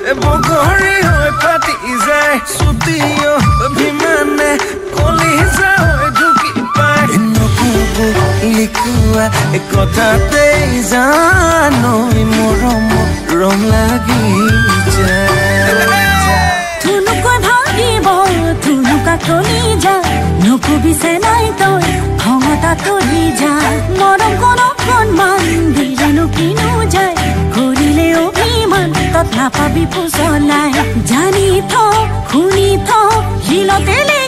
বগৰী হৈ পাতি যায় ছুটিও অভিমানে কলিজা হৈ ঢুকি পায় নক'ব লিখোৱা কথাতে জানো মৰম ৰং লাগি যায় থুনুকৈ ভাঙিব থুনুকা কলিজা নকবিছে নাই তই খঙতা তৰি যা মৰম কোনো সন্মান দিলেনো কিনো যায় কৰিলে অভিমান তত নাপাবি পুজলাই জানি থ শুনি থ শিলতেলে